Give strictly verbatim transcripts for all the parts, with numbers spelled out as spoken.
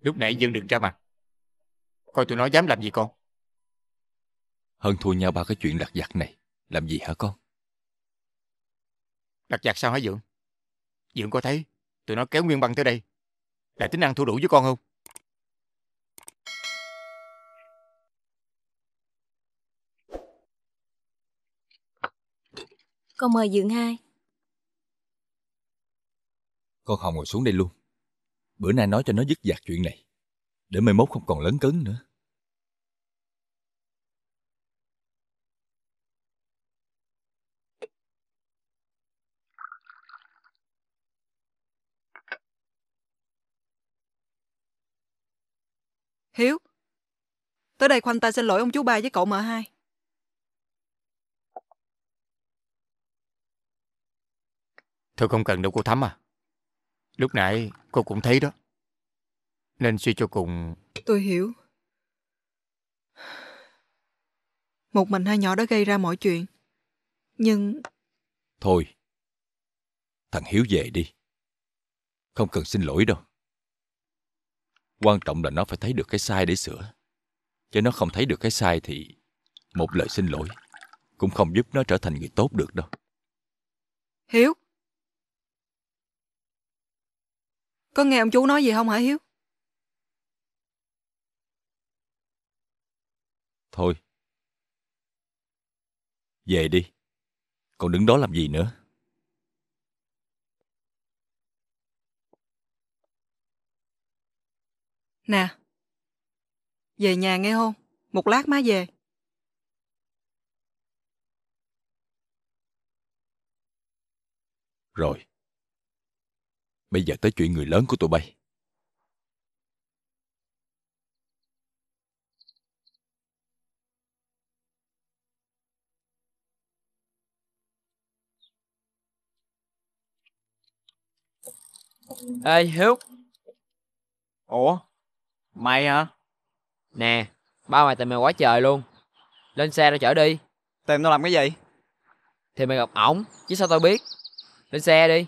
Lúc nãy Dương đừng ra mặt. Coi tụi nó dám làm gì con. Hơn thua nhau ba cái chuyện lặt vặt này. Làm gì hả con? Lặt vặt sao hả Dượng? Dượng có thấy tụi nó kéo Nguyên Băng tới đây là tính ăn thua đủ với con không? Con mời Dượng hai. Con Hồng ngồi xuống đây luôn. Bữa nay nói cho nó dứt dặt chuyện này, để mai mốt không còn lấn cấn nữa. Hiếu, tới đây khoanh tay xin lỗi ông chú ba với cậu mợ hai. Thôi không cần đâu cô Thắm à. Lúc nãy cô cũng thấy đó. Nên suy cho cùng... Tôi hiểu. Một mình hai nhỏ đã gây ra mọi chuyện. Nhưng... Thôi, thằng Hiếu về đi. Không cần xin lỗi đâu. Quan trọng là nó phải thấy được cái sai để sửa. Chứ nó không thấy được cái sai thì một lời xin lỗi cũng không giúp nó trở thành người tốt được đâu. Hiếu, có nghe ông chú nói gì không hả Hiếu? Thôi, về đi. Còn đứng đó làm gì nữa? Nè, về nhà nghe không? Một lát má về. Rồi, bây giờ tới chuyện người lớn của tụi bay. Ê Hiếu. Ủa? Mày hả? Nè, ba mày tìm mày quá trời luôn. Lên xe rồi chở đi. Tìm tao làm cái gì? Thì mày gặp ổng, chứ sao tao biết. Lên xe đi.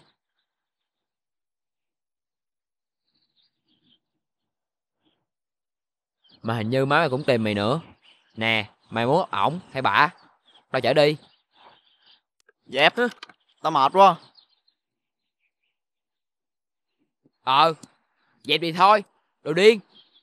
Mà hình như má mày cũng tìm mày nữa. Nè, mày muốn gặp ổng hay bả? Tao chở đi. Dẹp, tao mệt quá. Ờ, dẹp đi thôi. Đồ điên.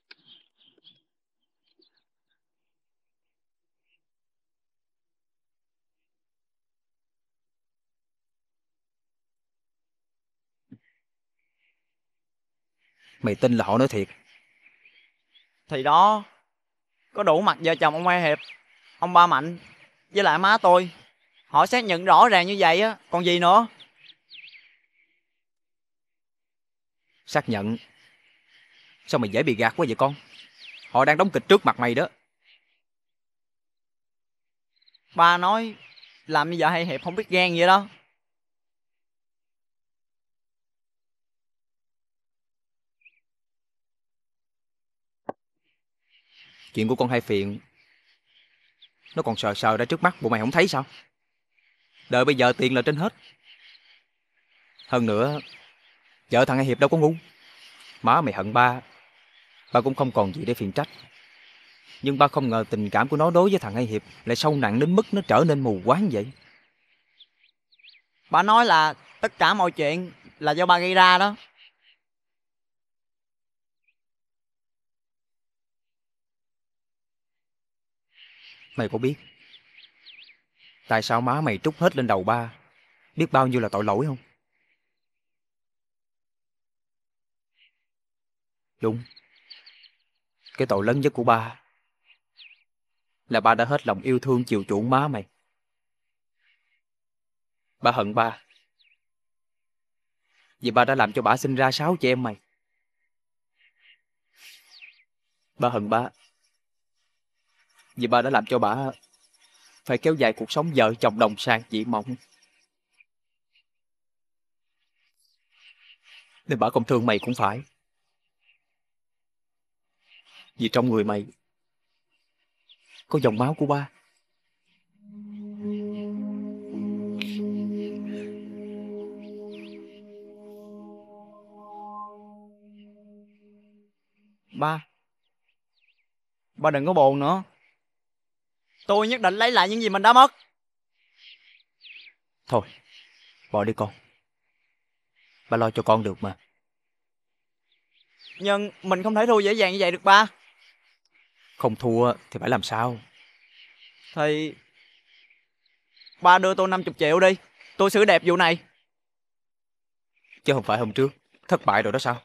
Mày tin là họ nói thiệt? Thì đó, có đủ mặt vợ chồng ông Hai Hiệp, ông Ba Mạnh với lại má tôi. Họ xác nhận rõ ràng như vậy á, còn gì nữa. Xác nhận? Sao mày dễ bị gạt quá vậy con? Họ đang đóng kịch trước mặt mày đó. Ba nói làm như vợ Hai Hiệp không biết ghen vậy đó. Chuyện của con Hai Phiền nó còn sờ sờ ra trước mắt, bộ mày không thấy sao? Đời bây giờ tiền là trên hết. Hơn nữa, vợ thằng Hai Hiệp đâu có ngu. Má mày hận ba, ba cũng không còn gì để phiền trách. Nhưng ba không ngờ tình cảm của nó đối với thằng Hai Hiệp lại sâu nặng đến mức nó trở nên mù quáng vậy. Ba nói là tất cả mọi chuyện là do ba gây ra đó. Mày có biết tại sao má mày trút hết lên đầu ba biết bao nhiêu là tội lỗi không? Đúng, cái tội lớn nhất của ba là ba đã hết lòng yêu thương chiều chuộng má mày. Ba hận ba vì ba đã làm cho bà sinh ra sáu chị em mày. Ba hận ba vì ba đã làm cho bà phải kéo dài cuộc sống vợ chồng đồng sang dị mộng. Nên bà không thương mày cũng phải. Vì trong người mày có dòng máu của ba. ba. Ba đừng có buồn nữa. Tôi nhất định lấy lại những gì mình đã mất. Thôi, bỏ đi con. Ba lo cho con được mà. Nhưng mình không thể thua dễ dàng như vậy được ba. Không thua thì phải làm sao? Thì ba đưa tôi năm mươi triệu đi, tôi xử đẹp vụ này. Chứ không phải hôm trước thất bại rồi đó sao?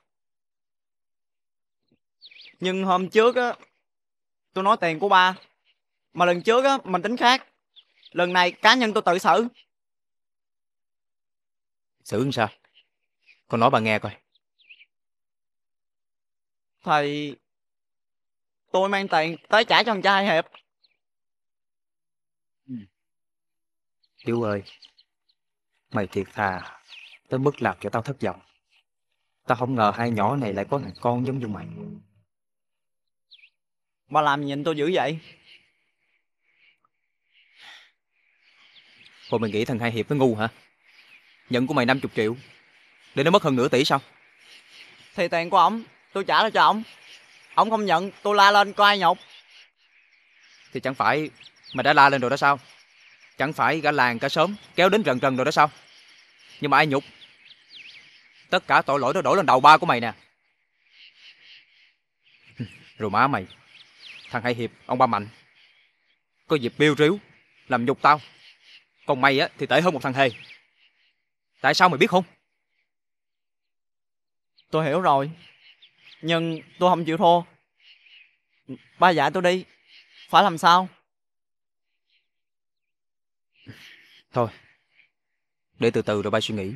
Nhưng hôm trước á, tôi nói tiền của ba. Mà lần trước á, mình tính khác. Lần này cá nhân tôi tự xử. Xử làm sao? Con nói ba nghe coi. Thì tôi mang tiền tới trả cho thằng trai Hiệp. Hiếu ơi, mày thiệt thà tới mức làm cho tao thất vọng. Tao không ngờ hai nhỏ này lại có thằng con giống như mày. Ba làm nhìn tôi dữ vậy? Bộ mày nghĩ thằng Hai Hiệp nó ngu hả? Nhận của mày năm mươi triệu để nó mất hơn nửa tỷ sao? Thì tiền của ổng tôi trả lại cho ổng. Ổng không nhận, tôi la lên có ai nhục. Thì chẳng phải mày đã la lên rồi đó sao? Chẳng phải cả làng cả xóm kéo đến rần rần rồi đó sao? Nhưng mà ai nhục? Tất cả tội lỗi đó đổ lên đầu ba của mày nè. Rồi má mày, thằng Hai Hiệp, ông ba Mạnh, có dịp biêu ríu làm nhục tao. Còn mày á thì tệ hơn một thằng hề. Tại sao mày biết không? Tôi hiểu rồi. Nhưng tôi không chịu thua. Ba dạy tôi đi. Phải làm sao? Thôi, để từ từ rồi ba suy nghĩ.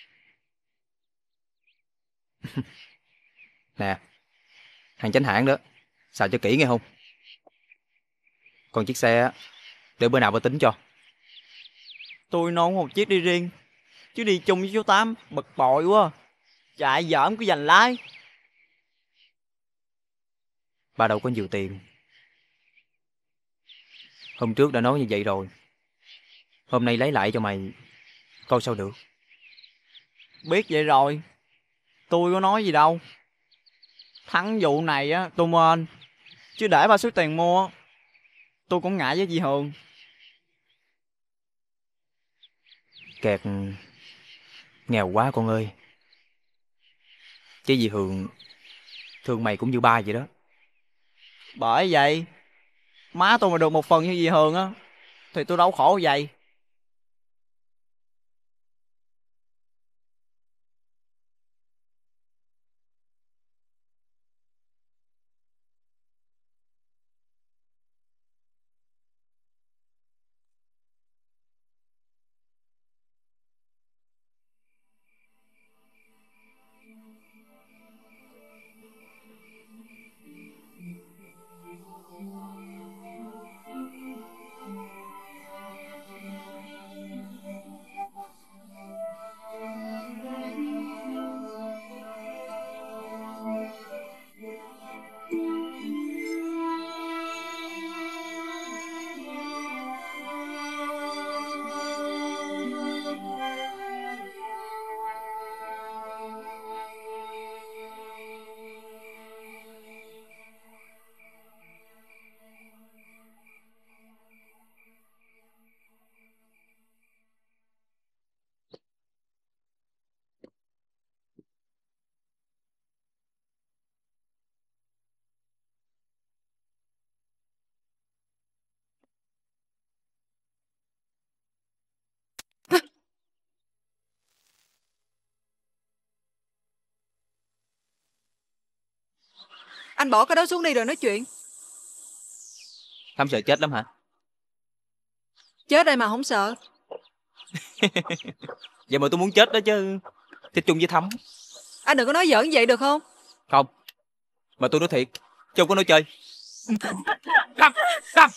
Nè, hàng chánh hãng đó, xài cho kỹ nghe không? Còn chiếc xe á, để bữa nào ba tính cho. Tôi nôn một chiếc đi riêng, chứ đi chung với chú Tám bực bội quá. Chạy dởm cứ giành lái. Ba đâu có nhiều tiền. Hôm trước đã nói như vậy rồi. Hôm nay lấy lại cho mày, coi sao được. Biết vậy rồi. Tôi có nói gì đâu. Thắng vụ này á tôi mên. Chứ để ba số tiền mua, tôi cũng ngại với dì Hường. Kẹt nghèo quá con ơi. Chứ dì Hường thương mày cũng như ba vậy đó. Bởi vậy má tôi mà được một phần như dì Hường á thì tôi đâu khổ vậy. Anh bỏ cái đó xuống đi rồi nói chuyện. Thắm sợ chết lắm hả? Chết đây mà không sợ. Vậy mà tôi muốn chết đó chứ. Chết chung với Thắm. Anh đừng có nói giỡn vậy được không? Không, mà tôi nói thiệt, chứ không có nói chơi. Thắm, Thắm.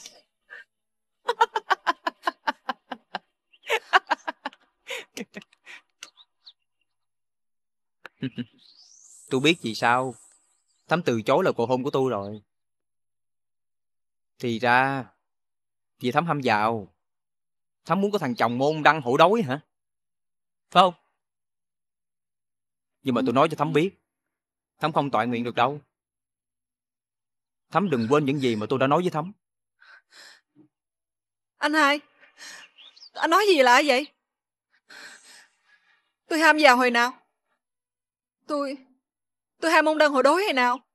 Tôi biết vì sao Thắm từ chối lời cầu hôn của tôi rồi. Thì ra vì Thắm ham giàu. Thắm muốn có thằng chồng môn đăng hổ đói hả? Phải không? Nhưng mà tôi nói cho Thắm biết, Thắm không toại nguyện được đâu. Thắm đừng quên những gì mà tôi đã nói với Thắm. Anh hai, anh nói gì lạ vậy? Tôi ham giàu hồi nào? Tôi... Tôi ham môn đăng hồi đối hay nào?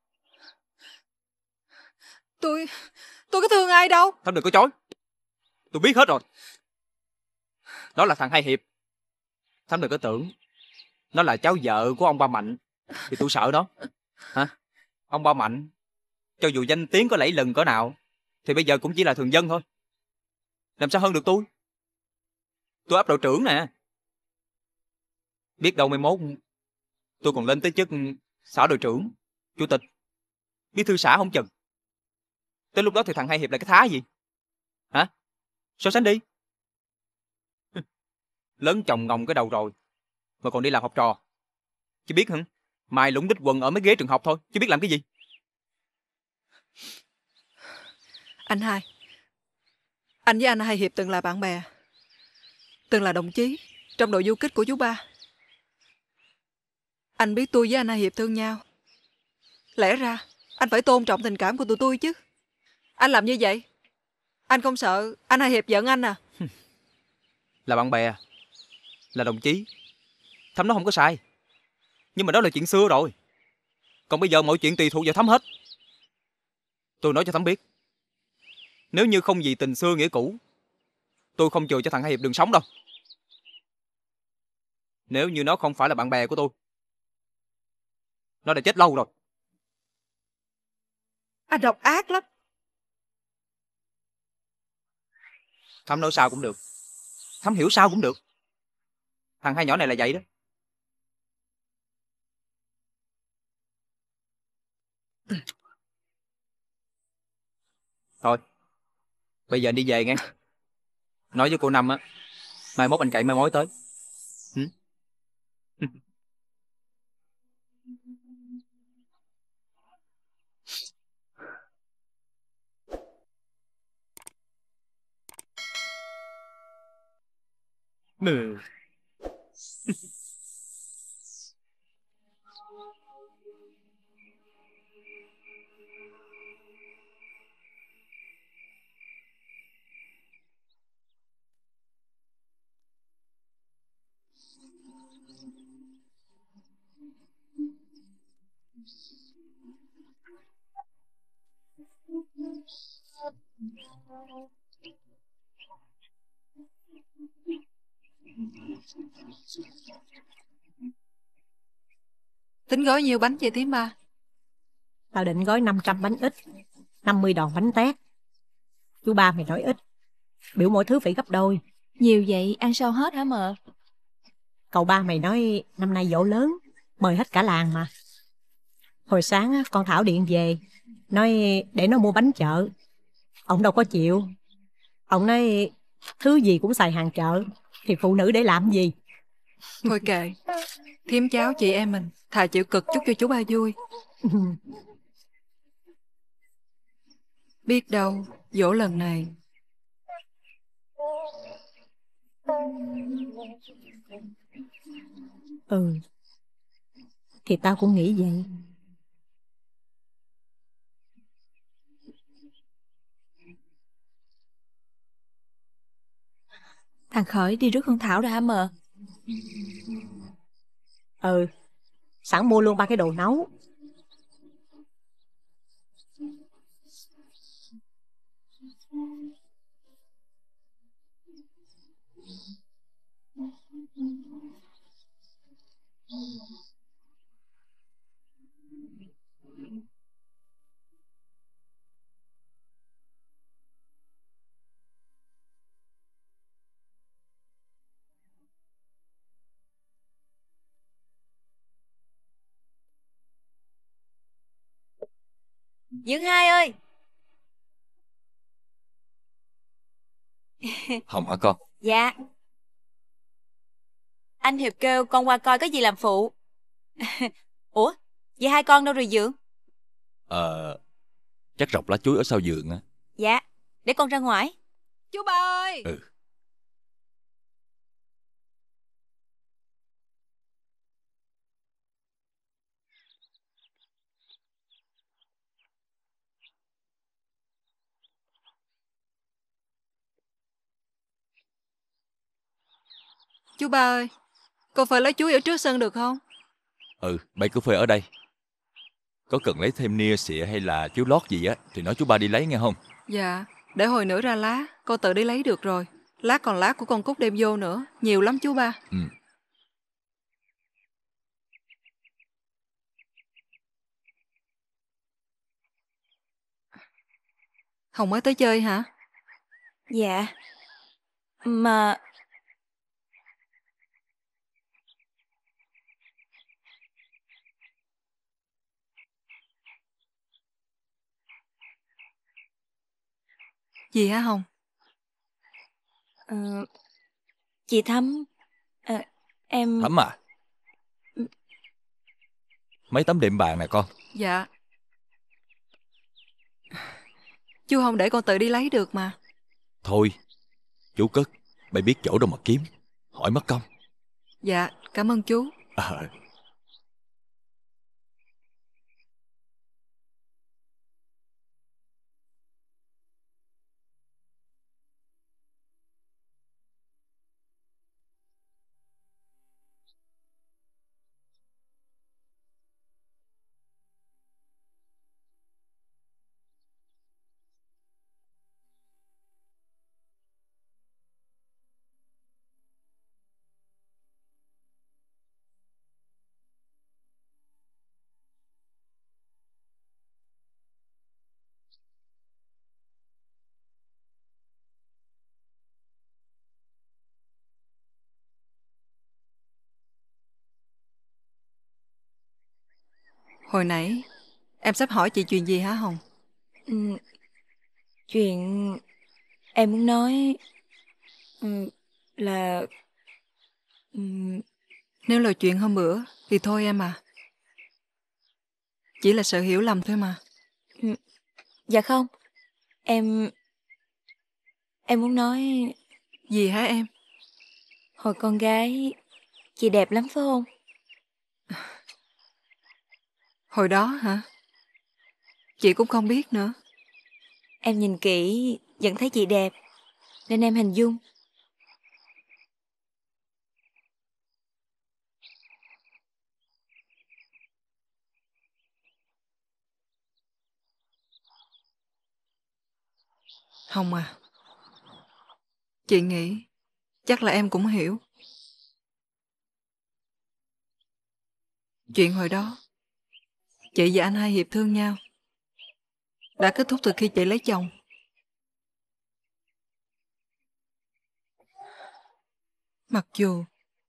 Tôi... Tôi có thương ai đâu. Thắm đừng có chối. Tôi biết hết rồi. Đó là thằng Hai Hiệp. Thắm đừng có tưởng nó là cháu vợ của ông Ba Mạnh thì tôi sợ đó. Hả? Ông Ba Mạnh, cho dù danh tiếng có lẫy lừng cỡ nào, thì bây giờ cũng chỉ là thường dân thôi. Làm sao hơn được tôi? Tôi ấp đội trưởng nè. Biết đâu mai mốt tôi còn lên tới chức xã đội trưởng, chủ tịch, bí thư xã không chừng. Tới lúc đó thì thằng Hai Hiệp là cái thá gì? Hả? So sánh đi. Lớn chồng ngồng cái đầu rồi mà còn đi làm học trò. Chỉ biết hả? Mai lũng đít quần ở mấy ghế trường học thôi, chứ biết làm cái gì. Anh hai, anh với anh Hai Hiệp từng là bạn bè, từng là đồng chí trong đội du kích của chú Ba. Anh biết tôi với anh Hai Hiệp thương nhau, lẽ ra anh phải tôn trọng tình cảm của tụi tôi chứ. Anh làm như vậy, anh không sợ anh Hai Hiệp giận anh à? Là bạn bè, là đồng chí, Thắm nó không có sai. Nhưng mà đó là chuyện xưa rồi. Còn bây giờ mọi chuyện tùy thuộc vào Thắm hết. Tôi nói cho Thắm biết, nếu như không vì tình xưa nghĩa cũ, tôi không chừa cho thằng Hai Hiệp đường sống đâu. Nếu như nó không phải là bạn bè của tôi, nó đã chết lâu rồi. Anh độc ác lắm. Thắm nói sao cũng được, Thắm hiểu sao cũng được. Thằng hai nhỏ này là vậy đó. Thôi, bây giờ anh đi về nghe. Nói với cô Năm á, mai mốt anh cậy mai mối tới. Ừ? Ừ. Tính gói nhiêu bánh vậy Tím Ba? Tao định gói năm trăm bánh ít, năm mươi đòn bánh tét. Chú Ba mày nói ít, biểu mỗi thứ phải gấp đôi. Nhiều vậy ăn sao hết hả mợ? Cậu ba mày nói năm nay giỗ lớn, mời hết cả làng mà. Hồi sáng á, con Thảo điện về, nói để nó mua bánh chợ. Ông đâu có chịu. Ông nói thứ gì cũng xài hàng chợ, thì phụ nữ để làm gì? Thôi kệ, thím cháu chị em mình thà chịu cực chút cho chú Ba vui. Biết đâu dỗ lần này Ừ, thì tao cũng nghĩ vậy. Thằng Khởi đi rước con Thảo ra hả mợ? Ừ, sẵn mua luôn ba cái đồ nấu. Dương Hai ơi! Hồng hả con? Dạ. Anh Hiệp kêu con qua coi có gì làm phụ. Ủa, vậy hai con đâu rồi Dượng? Ờ, chắc rọc lá chuối ở sau giường á. Dạ, để con ra ngoài. Chú Ba ơi! Ừ. Chú ba ơi, con phơi lá chuối ở trước sân được không? Ừ, bay cứ phơi ở đây. Có cần lấy thêm nia xịa hay là chiếu lót gì á thì nói chú ba đi lấy nghe không? Dạ, để hồi nữa ra lá, con tự đi lấy được rồi. Lá còn lá của con Cúc đem vô nữa, nhiều lắm chú ba. Ừ. Hồng mới tới chơi hả? Dạ. Mà Gì hả Hồng? ờ, chị Thắm, ờ, em Thắm à? Mấy tấm đệm bàn nè con. Dạ. Chú không để con tự đi lấy được mà. Thôi, chú cất. Bay biết chỗ đâu mà kiếm. Hỏi mất công. Dạ, cảm ơn chú. Ờ. Hồi nãy em sắp hỏi chị chuyện gì hả Hồng? ừ, chuyện em muốn nói ừ, là ừ, Nếu là chuyện hôm bữa thì thôi em à. Chỉ là sự hiểu lầm thôi mà. ừ, dạ không. Em em muốn nói Gì hả em? hồi con gái chị đẹp lắm phải không? Hồi đó hả? Chị cũng không biết nữa. Em nhìn kỹ vẫn thấy chị đẹp, nên em hình dung. Hồng à, chị nghĩ chắc là em cũng hiểu. Chuyện hồi đó chị và anh Hai Hiệp thương nhau đã kết thúc từ khi chị lấy chồng. Mặc dù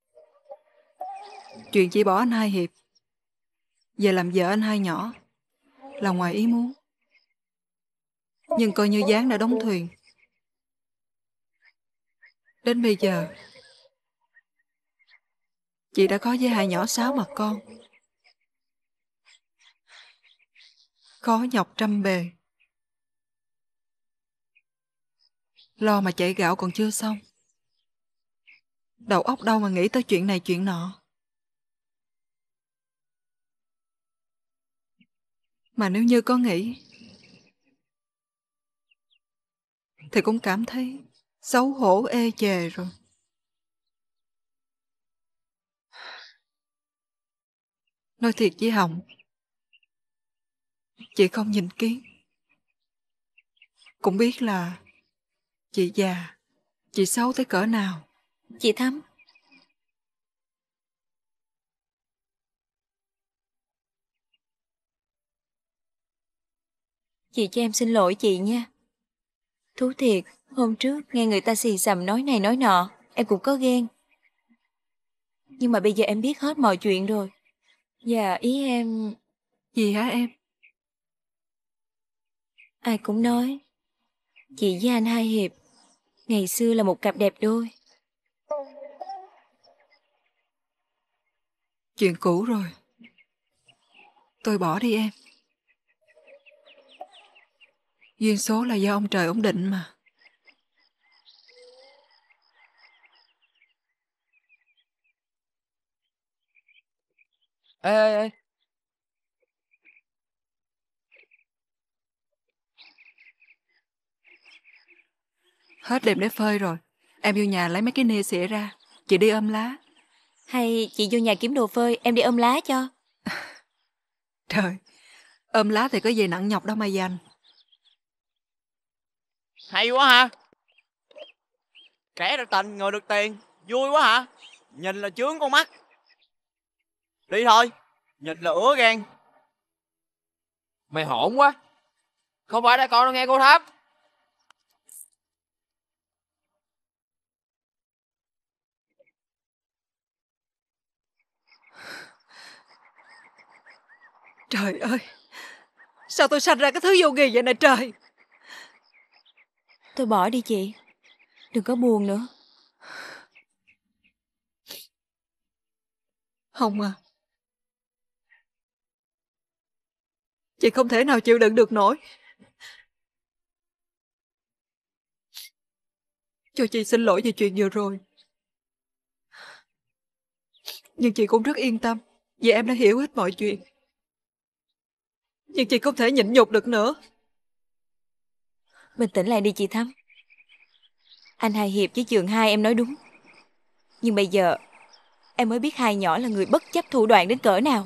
chuyện chị bỏ anh Hai Hiệp về làm vợ anh Hai nhỏ là ngoài ý muốn, nhưng coi như gián đã đóng thuyền. Đến bây giờ chị đã có với hai nhỏ sáu mặt con, khó nhọc trăm bề, lo mà chạy gạo còn chưa xong, đầu óc đâu mà nghĩ tới chuyện này chuyện nọ. Mà nếu như có nghĩ thì cũng cảm thấy xấu hổ ê chề rồi. Nói thiệt với Hồng, chị không nhìn kiến cũng biết là chị già, chị xấu tới cỡ nào. Chị Thắm, chị cho em xin lỗi chị nha. Thú thiệt, hôm trước nghe người ta xì xầm nói này nói nọ, em cũng có ghen. Nhưng mà bây giờ em biết hết mọi chuyện rồi. Và ý em, Gì hả em? ai cũng nói chị với anh Hai Hiệp ngày xưa là một cặp đẹp đôi. Chuyện cũ rồi, tôi bỏ đi em. Duyên số là do ông trời ổng định mà. Ê, ê, ê. Hết đệm để phơi rồi, em vô nhà lấy mấy cái nia xịa ra, Chị đi ôm lá. Hay chị vô nhà kiếm đồ phơi, em đi ôm lá cho. Trời, ôm lá thì có gì nặng nhọc đâu mà dành. Hay quá ha. Kẻ được tình, người được tiền. Vui quá hả? Nhìn là chướng con mắt. Đi thôi, nhìn là ứa gan. Mày hỗn quá. Không phải đã con đâu nghe cô Thắm. Trời ơi, sao tôi sanh ra cái thứ vô nghì vậy này trời. Tôi bỏ đi chị. Đừng có buồn nữa. Hồng à, chị không thể nào chịu đựng được nổi. Cho chị xin lỗi về chuyện vừa rồi. Nhưng chị cũng rất yên tâm vì em đã hiểu hết mọi chuyện. Nhưng chị không thể nhịn nhục được nữa. Bình tĩnh lại đi chị Thắm. Anh Hai Hiệp với Trường Hai em nói đúng. Nhưng bây giờ em mới biết Hai nhỏ là người bất chấp thủ đoạn đến cỡ nào.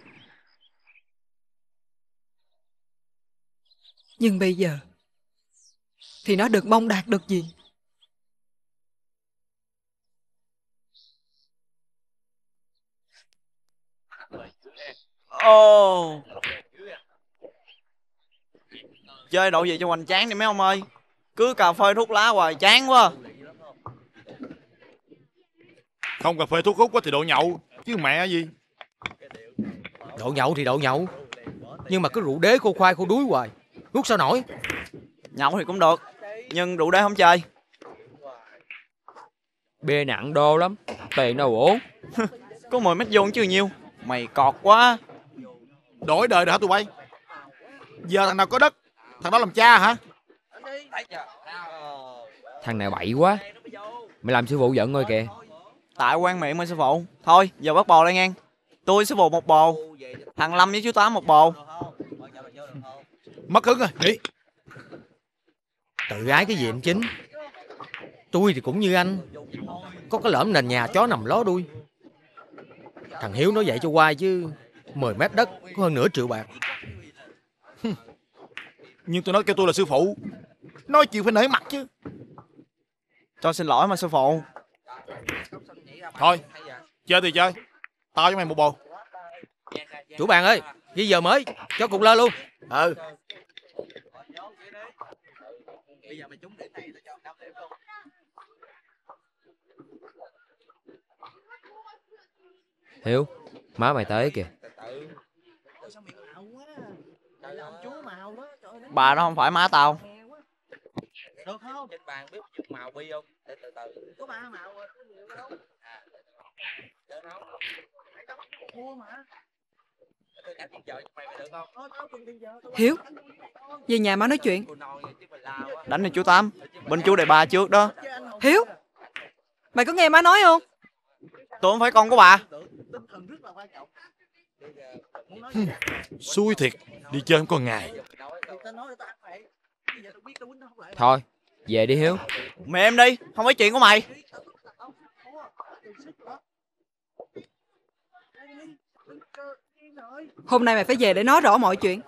Nhưng bây giờ thì nó được mong đạt được gì? Ồ, chơi độ gì cho hoành tráng đi mấy ông ơi. Cứ cà phê thuốc lá hoài chán quá. Không cà phê thuốc hút quá thì độ nhậu chứ mẹ gì. Độ nhậu thì độ nhậu, nhưng mà cứ rượu đế khô khoai khô đuối hoài, nuốt sao nổi. Nhậu thì cũng được, nhưng rượu đế không chơi. Bia nặng đô lắm, tiền đâu ổn. Có mười mét vuông chứ nhiêu. Mày cọt quá. Đổi đời rồi hả tụi bay? Giờ thằng nào có đất thằng đó làm cha hả? Thằng này bậy quá. Mày làm sư phụ giận rồi kìa. Tại quan miệng mà sư phụ. Thôi giờ bắt bò đây nghe. Tôi sư phụ một bồ, thằng Lâm với chú Tám một bồ. Mất hứng rồi, đi. Tự ái cái gì em Chính. Tôi thì cũng như anh, có cái lõm nền nhà chó nằm ló đuôi. Thằng Hiếu nói vậy cho quay chứ mười mét đất có hơn nửa triệu bạc. Nhưng tôi nói kêu tôi là sư phụ, nói chuyện phải nể mặt chứ. Cho xin lỗi mà sư phụ. Thôi chơi thì chơi, tao với mày một bồ. Chủ bàn ơi, ghi giờ mới cho cùng lơ luôn. Ừ. Hiếu, má mày tới kìa. Bà đó không phải má tao. Được không? Trên bàn biết chụp màu bi không? Để từ từ. Có ba màu rồi, có nhiều đâu. Được không? Mua mà. Hiếu, về nhà má nói chuyện. Đánh đi chú Tám, bên chú đề ba trước đó. Hiếu, mày có nghe má nói không? Tôi không phải con của bà. Xui thiệt, đi chơi không có ngày. Thôi, về đi Hiếu. Mẹ em đi, không phải chuyện của mày. Hôm nay mày phải về để nói rõ mọi chuyện.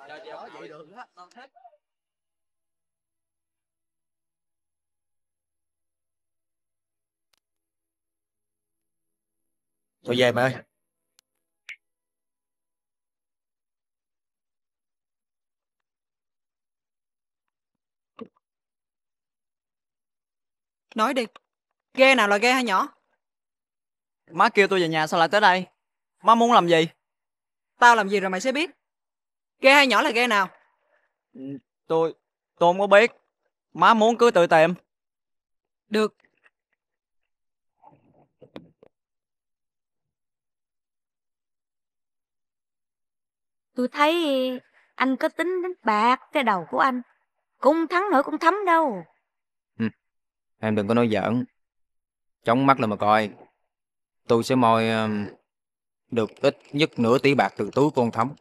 Thôi về mày ơi. Nói đi, ghe nào là ghe hay nhỏ? Má kêu tôi về nhà sao lại tới đây? Má muốn làm gì? Tao làm gì rồi mày sẽ biết. Ghe hay nhỏ là ghe nào? Tôi, tôi không có biết. Má muốn cứ tự tìm. Được. Tôi thấy anh có tính đánh bạc cái đầu của anh. Cũng thắng nổi cũng thấm đâu. Ừ. Em đừng có nói giỡn. Chóng mắt lên mà coi. Tôi sẽ moi um, được ít nhất nửa tỷ bạc từ túi con Thắm.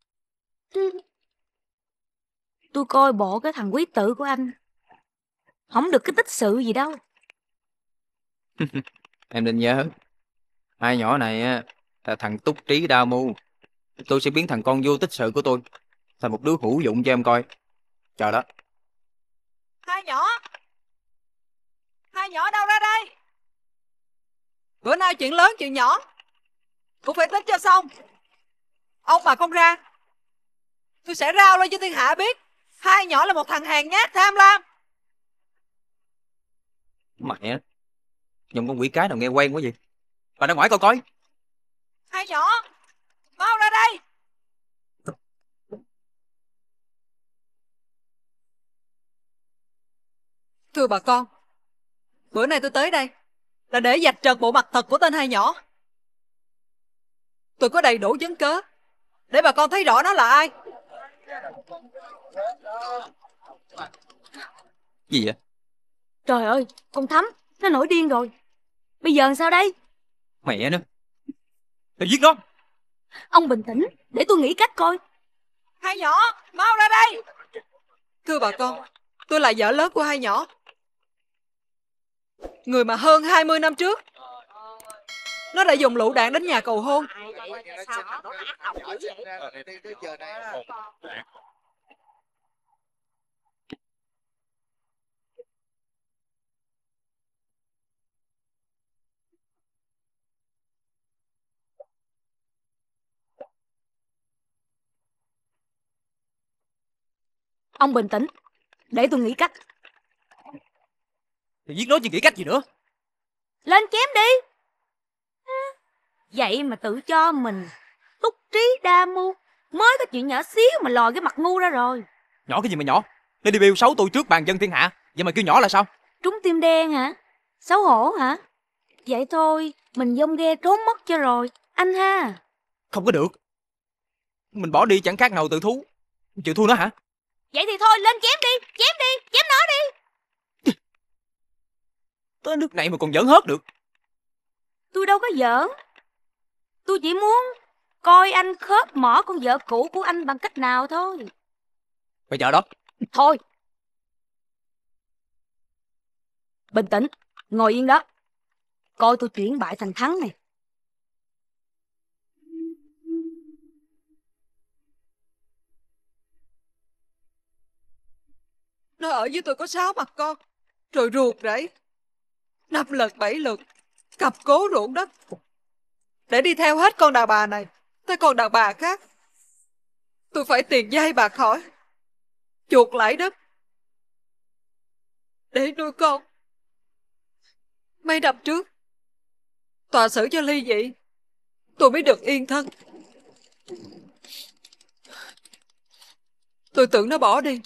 Tôi coi bộ cái thằng quý tử của anh không được cái tích sự gì đâu. Em nên nhớ, hai nhỏ này á là thằng Túc Trí đa mưu. Tôi sẽ biến thằng con vô tích sự của tôi thành một đứa hữu dụng cho em coi. Chờ đó. Hai nhỏ, hai nhỏ đâu ra đây? Bữa nay chuyện lớn chuyện nhỏ cũng phải tính cho xong. Ông mà không ra, tôi sẽ rao lên cho thiên hạ biết hai nhỏ là một thằng hèn nhát tham lam. Mẹ, giọng con quỷ cái nào nghe quen quá vậy? Bà ra ngoài coi coi. Hai nhỏ, mau ra đây. Thưa bà con, bữa nay tôi tới đây là để vạch trần bộ mặt thật của tên hai nhỏ. Tôi có đầy đủ chứng cớ để bà con thấy rõ nó là ai. Gì vậy? Trời ơi, con Thắm, nó nổi điên rồi. Bây giờ làm sao đây? Mẹ nữa. Tôi giết nó. Ông bình tĩnh, để tôi nghĩ cách coi. Hai nhỏ, mau ra đây. Thưa bà con, tôi là vợ lớn của hai nhỏ. Người mà hơn hai mươi năm trước nó đã dùng lựu đạn đến nhà cầu hôn. Ông bình tĩnh, để tôi nghĩ cách. Thì giết nó chứ nghĩ cách gì nữa. Lên chém đi. Vậy mà tự cho mình túc trí đa mưu, mới có chuyện nhỏ xíu mà lòi cái mặt ngu ra rồi. Nhỏ cái gì mà nhỏ? Lên đi bêu xấu tôi trước bàn dân thiên hạ, vậy mà kêu nhỏ là sao? Trúng tim đen hả? Xấu hổ hả? Vậy thôi, mình dông ghe trốn mất cho rồi, anh ha. Không có được. Mình bỏ đi chẳng khác nào tự thú. Chịu thua nó hả? Vậy thì thôi, lên chém đi, chém đi, chém nó đi. Tới nước này mà còn giỡn hớt được. Tôi đâu có giỡn. Tôi chỉ muốn coi anh khớp mỏ con vợ cũ của anh bằng cách nào thôi. Phải chờ đó. Thôi. Bình tĩnh, ngồi yên đó. Coi tôi chuyển bại thành thắng này. Nó ở với tôi có sáu mặt con, rồi ruột rẫy, năm lần bảy lượt cặp cố ruộng đất để đi theo hết con đàn bà này tới con đàn bà khác. Tôi phải tiền dây bạc hỏi, chuộc lãi đất để nuôi con. Mấy năm trước tòa xử cho ly dị, tôi mới được yên thân. Tôi tưởng nó bỏ đi.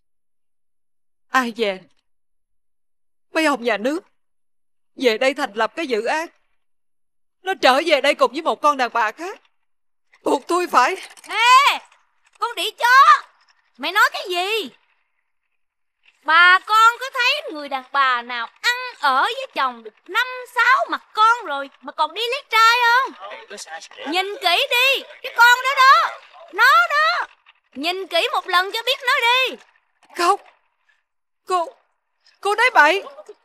Ai về mấy ông nhà nước về đây thành lập cái dự án, nó trở về đây cùng với một con đàn bà khác, buộc tôi phải. Ê, con đĩ chó, mày nói cái gì? Bà con có thấy người đàn bà nào ăn ở với chồng được năm sáu mặt con rồi mà còn đi lấy trai không? Nhìn kỹ đi, cái con đó đó, nó đó. Nhìn kỹ một lần cho biết nó đi. Không, cô, cô nói bậy.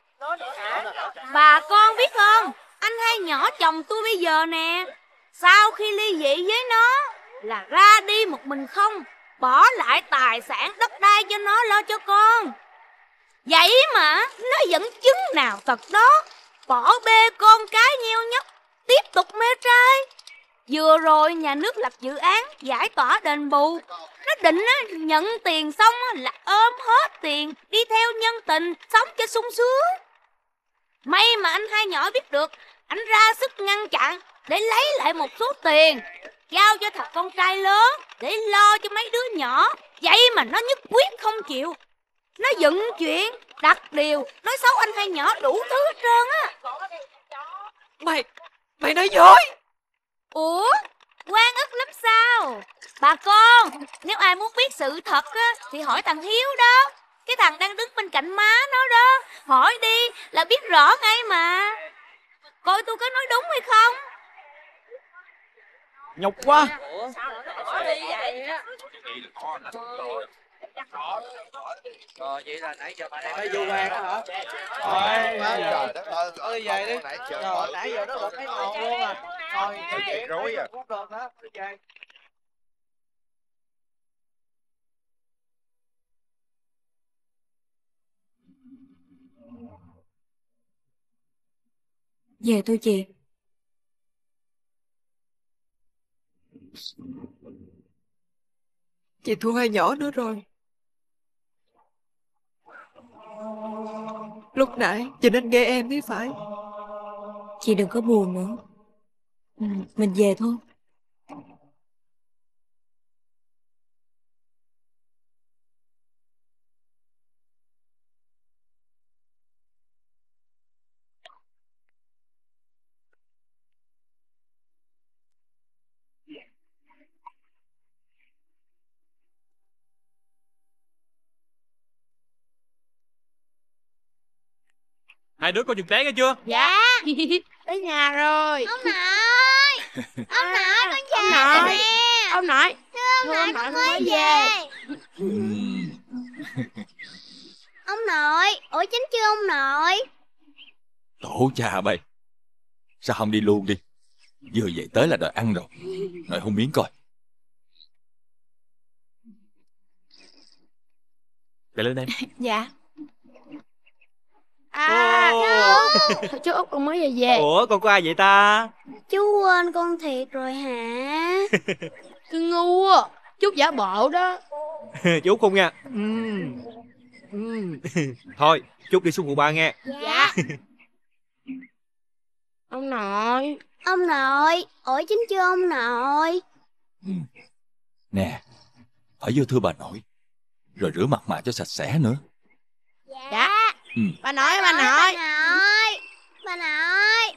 Bà con biết không, anh hai nhỏ chồng tôi bây giờ nè, sau khi ly dị với nó là ra đi một mình không, bỏ lại tài sản đất đai cho nó lo cho con. Vậy mà nó vẫn chứng nào thật đó, bỏ bê con cái nheo nhóc, tiếp tục mê trai. Vừa rồi nhà nước lập dự án giải tỏa đền bù, nó định nhận tiền xong là ôm hết tiền đi theo nhân tình sống cho sung sướng. May mà anh hai nhỏ biết được, anh ra sức ngăn chặn để lấy lại một số tiền, giao cho thằng con trai lớn để lo cho mấy đứa nhỏ. Vậy mà nó nhất quyết không chịu. Nó dựng chuyện, đặt điều, nói xấu anh hai nhỏ đủ thứ hết trơn á. Mày, mày nói dối. Ủa, oan ức lắm sao? Bà con, nếu ai muốn biết sự thật á, thì hỏi thằng Hiếu đó. Cái thằng đang đứng bên cạnh má nó đó. Hỏi đi là biết rõ ngay mà. Coi tôi có nói đúng hay không? Nhục quá. Rồi vậy là nãy giờ bà đây mới vô vàng đó hả? Trời đất ơi. Thôi về đi. Rồi nãy giờ nó một cái ngọn luôn à. Rồi vậy rối à. cũng được đó. Về. Về tôi chị. Chị thua hai nhỏ nữa rồi. Lúc nãy chị nên nghe em mới phải. Chị đừng có buồn nữa. Ừ, mình về thôi. Hai đứa có chừng té nghe chưa? Dạ. Tới nhà rồi. Ông nội. Ông nội con về rồi nè. Ông nội. Thưa ông nội con mới về. Ông nội, ủa chính chưa ông nội? Tổ cha bay, sao không đi luôn đi? Vừa về tới là đòi ăn rồi. Rồi hôn miếng coi. Để lên em. Dạ. À, Chú. chú Út con mới về về. Ủa con có ai vậy ta? Chú quên con thiệt rồi hả? Cứ ngu à. Chút giả bộ đó. Chú không nha. Uhm. Uhm. Thôi chút đi xuống quận ba nghe. Dạ. Ông nội. Ông nội, ủa chính chưa ông nội? Nè, phải vô thưa bà nội, rồi rửa mặt mà cho sạch sẽ nữa. Dạ. Ừ. Bà nội, bà nội. Bà nội. Bà nội.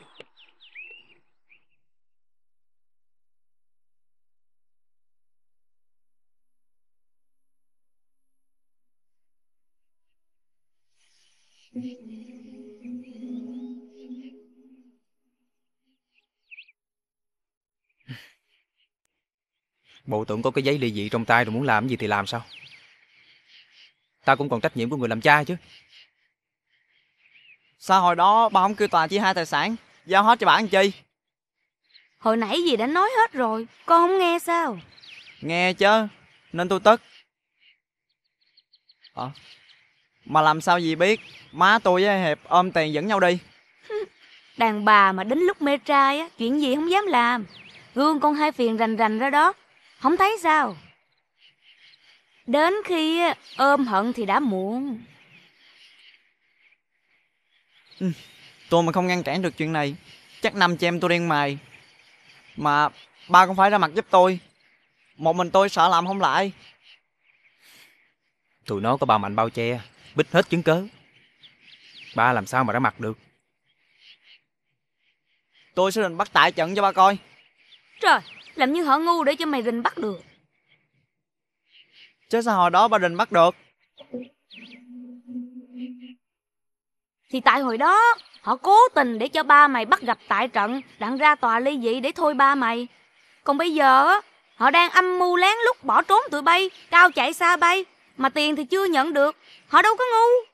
Bộ tưởng có cái giấy ly dị trong tay rồi muốn làm gì thì làm sao? Ta cũng còn trách nhiệm của người làm cha chứ. Sao hồi đó ba không kêu tòa chia hai tài sản, giao hết cho bà làm chi? Hồi nãy gì đã nói hết rồi, con không nghe sao? Nghe chứ, nên tôi tức. Ờ. Mà làm sao gì biết, má tôi với Hiệp ôm tiền dẫn nhau đi. Đàn bà mà đến lúc mê trai á, chuyện gì không dám làm. Gương con hai phiền rành rành ra đó, không thấy sao? Đến khi ôm hận thì đã muộn. Ừ. Tôi mà không ngăn cản được chuyện này, chắc năm chị em tôi đen mày. Mà ba cũng phải ra mặt giúp tôi. Một mình tôi sợ làm không lại. Tụi nó có bà Mạnh bao che, bích hết chứng cớ. Ba làm sao mà ra mặt được. Tôi sẽ định bắt tại trận cho ba coi. Trời, làm như họ ngu để cho mày rình bắt được. Chứ sao hồi đó ba Đình bắt được? Thì tại hồi đó họ cố tình để cho ba mày bắt gặp tại trận, đặng ra tòa ly dị để thôi ba mày. Còn bây giờ họ đang âm mưu lén lút bỏ trốn tụi bay, cao chạy xa bay, mà tiền thì chưa nhận được. Họ đâu có ngu.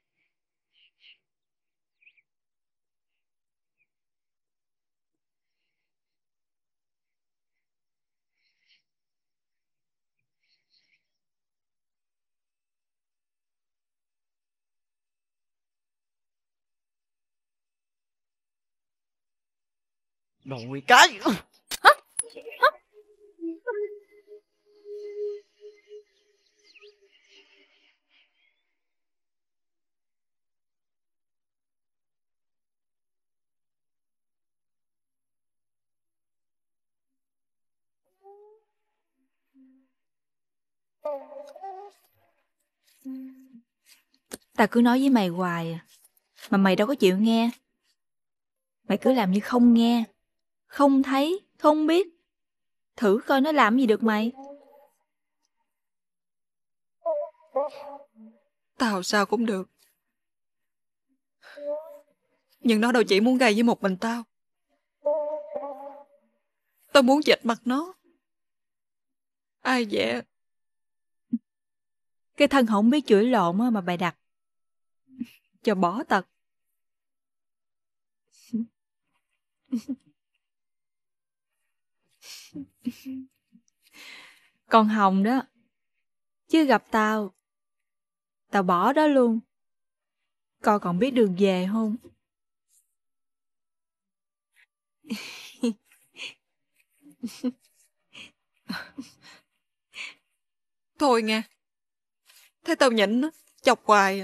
Đồ nguy cái. Ta cứ nói với mày hoài à, mà mày đâu có chịu nghe. Mày cứ làm như không nghe, không thấy, không biết. Thử coi nó làm gì được mày. Tao sao cũng được. Nhưng nó đâu chỉ muốn gây với một mình tao. Tao muốn dệt mặt nó. Ai dè Cái thân không biết chửi lộn á mà bày đặt cho bỏ tật. Con Hồng đó, chứ gặp tao, tao bỏ đó luôn. Con còn biết đường về không? Thôi nghe. Thế tao nhịn á, chọc hoài à.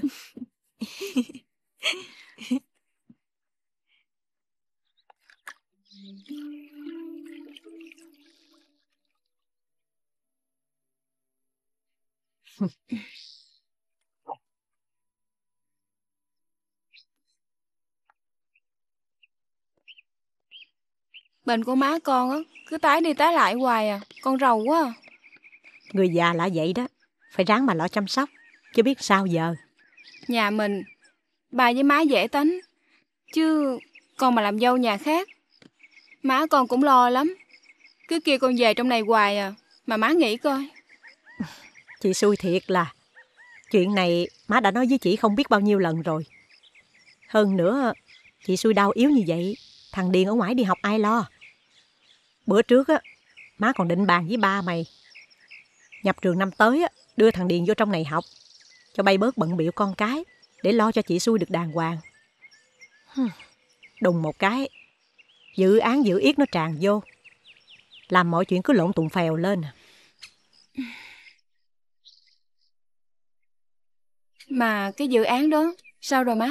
Bệnh của má con á, cứ tái đi tái lại hoài à. Con rầu quá à. Người già là vậy đó, phải ráng mà lo chăm sóc, chứ biết sao giờ. Nhà mình, bà với má dễ tính, chứ con mà làm dâu nhà khác, má con cũng lo lắm. Cứ kêu con về trong này hoài à, mà má nghĩ coi. Chị xui thiệt là chuyện này má đã nói với chị không biết bao nhiêu lần rồi. Hơn nữa, chị xui đau yếu như vậy, thằng Điền ở ngoài đi học ai lo. Bữa trước á, má còn định bàn với ba mày nhập trường năm tới á, đưa thằng Điền vô trong này học, cho bay bớt bận bịu con cái, để lo cho chị xui được đàng hoàng. Đùng một cái, dự án dự yết nó tràn vô, làm mọi chuyện cứ lộn tùng phèo lên. Mà cái dự án đó, sao rồi má?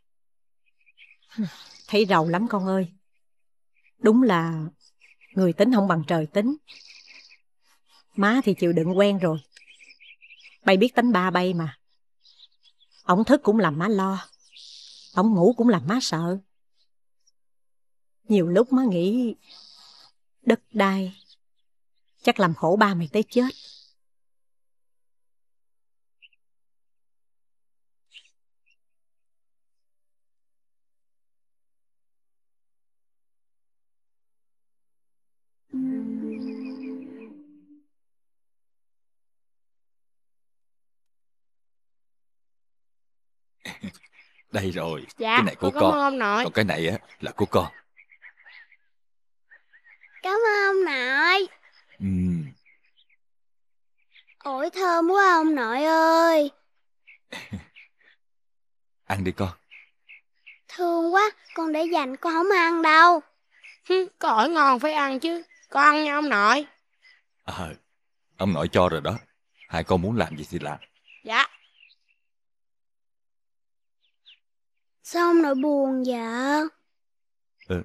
Thấy rầu lắm con ơi. Đúng là người tính không bằng trời tính. Má thì chịu đựng quen rồi. Bay biết tính ba bay mà. Ổng thức cũng làm má lo, ổng ngủ cũng làm má sợ. Nhiều lúc má nghĩ đất đai chắc làm khổ ba mày tới chết. Đây rồi. Dạ, Cái này của con cảm con. ơn ông nội. Còn cái này á là của con. Cảm ơn ông nội. Ừm. Ổi thơm quá ông nội ơi. Ăn đi con. Thương quá, con để dành con không ăn đâu. Hứ, có ổi ngon phải ăn chứ. Con ăn nha ông nội. Ờ, ông nội cho rồi đó. Hai con muốn làm gì thì làm. Dạ. Sao ông nội buồn vậy? Ừ.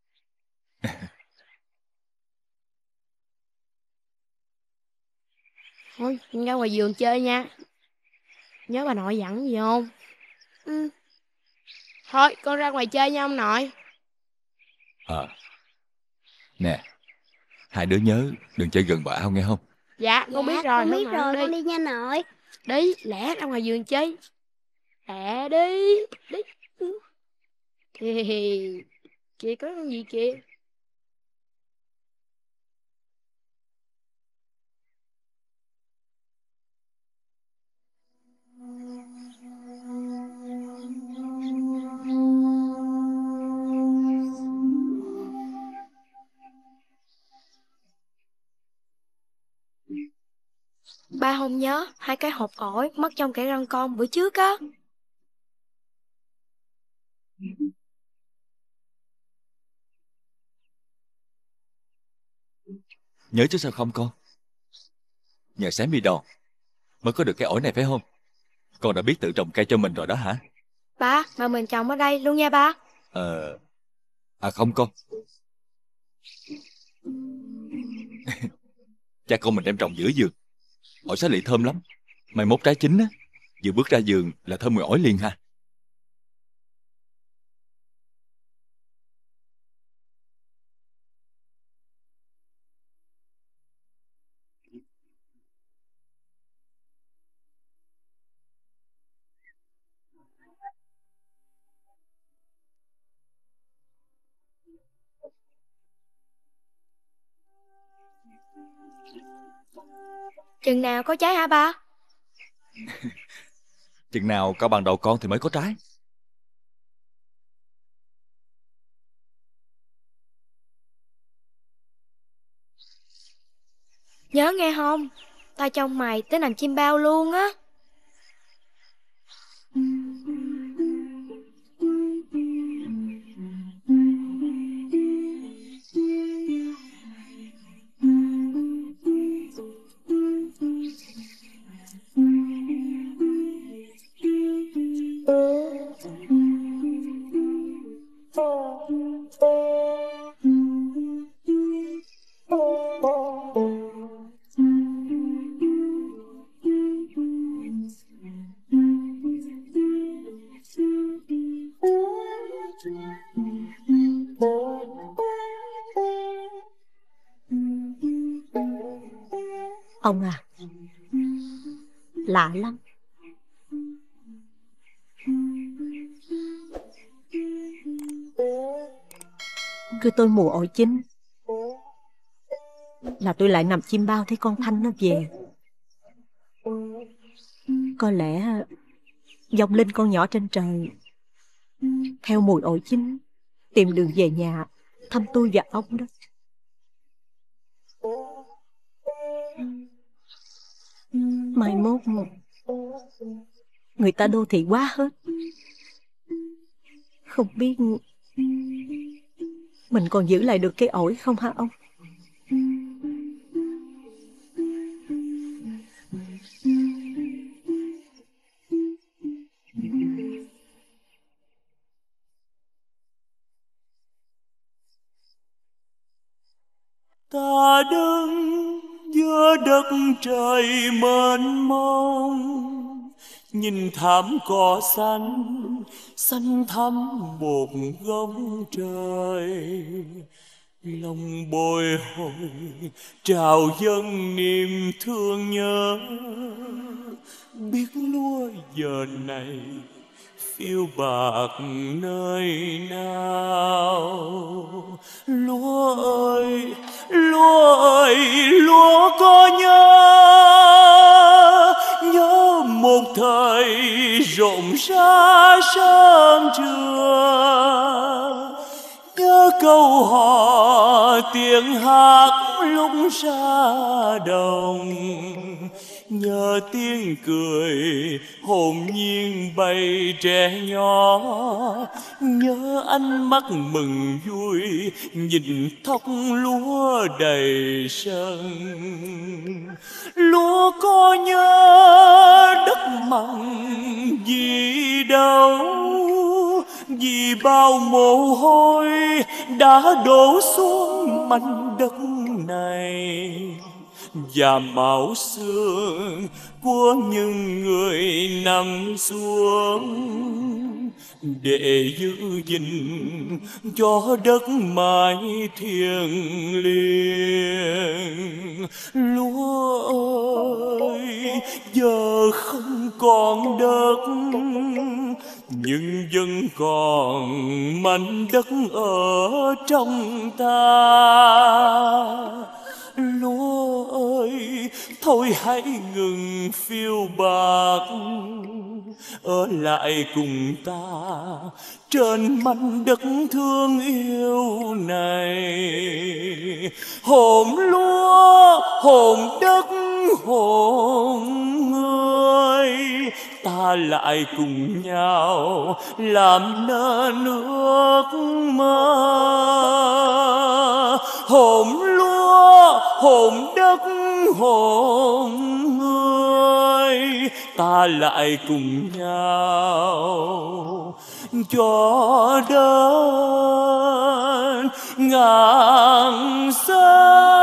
Thôi, con ra ngoài vườn chơi nha. Nhớ bà nội dặn gì không? Ừ. Thôi, con ra ngoài chơi nha ông nội. Ờ. Nè, hai đứa nhớ đừng chơi gần bờ ao nghe không? Dạ, con Dạ, biết rồi. con biết Không rồi, đi. con đi nha nội. Đi, lẹ ra ngoài vườn chơi. Lẹ đi. Đi. Thì... Kìa có con gì kìa. Ba không nhớ hai cái hộp ổi mất trong cái răng con bữa trước á. Nhớ chứ sao không con? Nhờ xém đi đòn mới có được cái ổi này phải không? Con đã biết tự trồng cây cho mình rồi đó hả? Ba, mà mình trồng ở đây luôn nha ba. Ờ... À không con. Cha con mình đem trồng giữa vườn. Ổi xá lị thơm lắm. Mai mốt trái chín á, vừa bước ra vườn là thơm mùi ổi liền ha. Chừng nào có trái hả ba? Chừng nào cao bằng đầu con thì mới có trái. Nhớ nghe không? Tao trông mày tới nằm chim bao luôn á. Ông à, lạ lắm. Cứ tôi mùa ổi chín là tôi lại nằm chim bao thấy con Thanh nó về. Có lẽ vong linh con nhỏ trên trời theo mùi ổi chín tìm đường về nhà thăm tôi và ông đó. Mai mốt người ta đô thị quá hết, không biết mình còn giữ lại được cái ổi không hả ông? Ta đứng giữa đất trời mênh mông, nhìn thảm cỏ xanh xanh thắm một góc trời, lòng bồi hồi trào dâng niềm thương nhớ. Biết lúa giờ này phiêu bạc nơi nào. Lúa ơi, lúa ơi, lúa có nhớ, nhớ một thời rộn rã sớm trưa, nhớ câu hò tiếng hát lúc ra đồng, nhớ tiếng cười hồn nhiên bay trẻ nhỏ, nhớ ánh mắt mừng vui nhìn thóc lúa đầy sân. Lúa có nhớ đất mặn gì đâu, vì bao mồ hôi đã đổ xuống mảnh đất này, và máu xương của những người nằm xuống để giữ gìn cho đất mãi thiêng liêng. Lúa ơi, giờ không còn đất, nhưng vẫn còn mảnh đất ở trong ta. Lúa ơi, thôi hãy ngừng phiêu bạc, ở lại cùng ta trên mảnh đất thương yêu này. Hồn lúa, hồn đất, hồn người, ta lại cùng nhau làm nên ước mơ. Hồn lúa, hồn đất, hồn người, ta lại cùng nhau cho đến ngàn xa.